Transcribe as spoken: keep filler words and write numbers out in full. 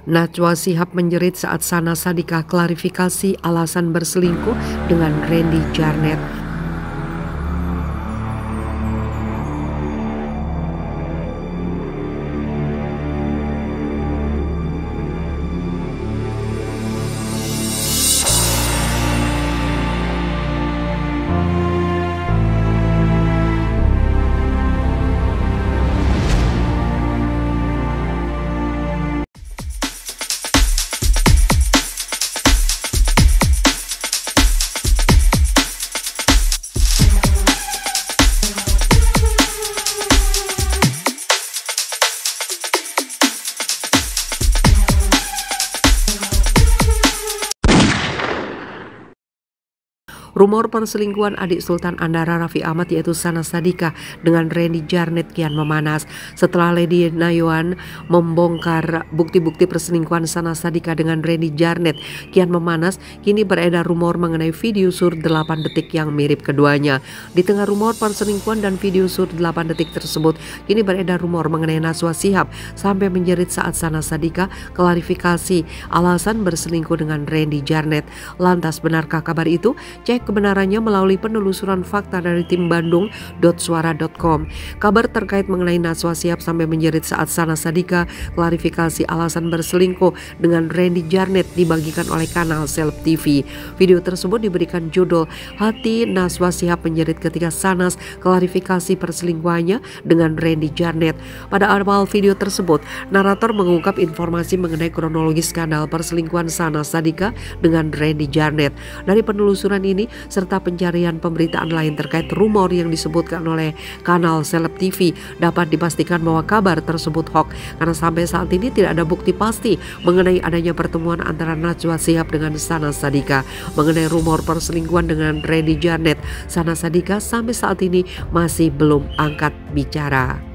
Najwa Shihab menjerit saat Syahnaz Sadiqah klarifikasi alasan berselingkuh dengan Randy Djarnet. Rumor perselingkuhan adik Sultan Andara Raffi Ahmad yaitu Syahnaz Sadiqah dengan Randy Djarnet kian memanas setelah Lady Naywan membongkar bukti-bukti perselingkuhan Syahnaz Sadiqah dengan Randy Djarnet kian memanas. Kini beredar rumor mengenai video sur delapan detik yang mirip keduanya. Di tengah rumor perselingkuhan dan video sur delapan detik tersebut, kini beredar rumor mengenai Najwa Shihab sampai menjerit saat Syahnaz Sadiqah klarifikasi alasan berselingkuh dengan Randy Djarnet. Lantas benarkah kabar itu? Cek kebenarannya melalui penelusuran fakta dari tim bandung dot suara dot com. Kabar terkait mengenai Najwa Shihab sampai menjerit saat Syahnaz Sadiqah klarifikasi alasan berselingkuh dengan Randy Djarnet dibagikan oleh kanal Seleb T V. Video tersebut diberikan judul "Hati Najwa Shihab menjerit ketika Syahnaz klarifikasi perselingkuhannya dengan Randy Djarnet". Pada awal video tersebut, narator mengungkap informasi mengenai kronologis skandal perselingkuhan Syahnaz Sadiqah dengan Randy Djarnet. Dari penelusuran ini serta pencarian pemberitaan lain terkait rumor yang disebutkan oleh kanal Seleb T V, dapat dipastikan bahwa kabar tersebut hoax karena sampai saat ini tidak ada bukti pasti mengenai adanya pertemuan antara Najwa Shihab dengan Syahnaz Sadiqah. Mengenai rumor perselingkuhan dengan Randy Djarnet, Syahnaz Sadiqah sampai saat ini masih belum angkat bicara.